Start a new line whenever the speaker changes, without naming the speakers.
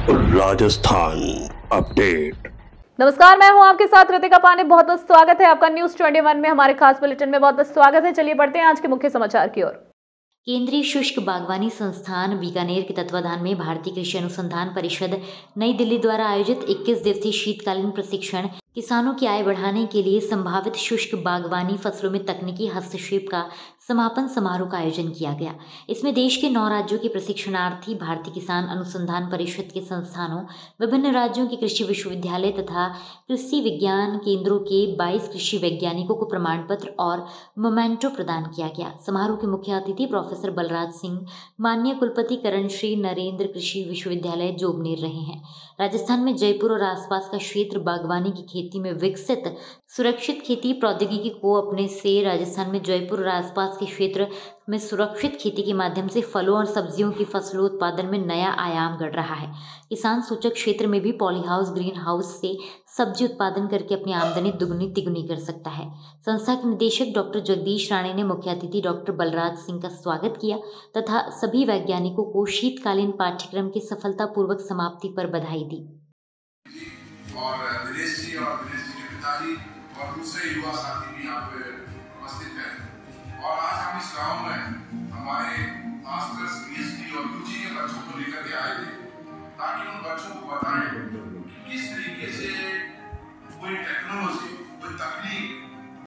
Rajasthan update.
नमस्कार, मैं हूं आपके साथ रितिका पांडे। बहुत बहुत स्वागत है आपका न्यूज 21 में। हमारे खास बुलेटिन में बहुत बहुत स्वागत है। चलिए बढ़ते हैं आज के मुख्य समाचार की ओर।
केंद्रीय शुष्क बागवानी संस्थान बीकानेर के तत्वाधान में भारतीय कृषि अनुसंधान परिषद नई दिल्ली द्वारा आयोजित 21 दिवसीय शीतकालीन प्रशिक्षण किसानों की आय बढ़ाने के लिए संभावित शुष्क बागवानी फसलों में तकनीकी हस्तक्षेप का समापन समारोह का आयोजन किया गया। इसमें देश के 9 राज्यों के प्रशिक्षणार्थी भारतीय किसान अनुसंधान परिषद के संस्थानों, विभिन्न राज्यों के कृषि विश्वविद्यालय तथा कृषि विज्ञान केंद्रों के 22 कृषि वैज्ञानिकों को प्रमाण पत्र और मोमेंटो प्रदान किया गया। समारोह के मुख्य अतिथि प्रोफेसर बलराज सिंह, माननीय कुलपति करण श्री नरेंद्र कृषि विश्वविद्यालय जोबनेर रहे हैं। राजस्थान में जयपुर और आसपास का क्षेत्र बागवानी की खेती में विकसित सुरक्षित खेती प्रौद्योगिकी को अपने से राजस्थान में जयपुर और आसपास के क्षेत्र में सुरक्षित खेती के माध्यम से फलों और सब्जियों की फसलों उत्पादन में नया आयाम गढ़ रहा है। किसान सूचक क्षेत्र में भी पॉली हाउस, ग्रीन हाउस से सब्जी उत्पादन करके अपनी आमदनी दुगनी तिगुनी कर सकता है। संस्था के निदेशक डॉक्टर जगदीश राणे ने मुख्य अतिथि डॉक्टर बलराज सिंह का स्वागत किया तथा सभी वैज्ञानिकों को शीतकालीन पाठ्यक्रम की सफलतापूर्वक समाप्ति पर बधाई दी।
और दिनेश जी के पिताजी और दूसरे युवा साथी भी यहाँ पे उपस्थित हैं। और आज हम इस गांव में हमारे मास्टर्स, पीएचडी और यूजी के बच्चों को लेकर के आए थे ताकि उन बच्चों को बताएं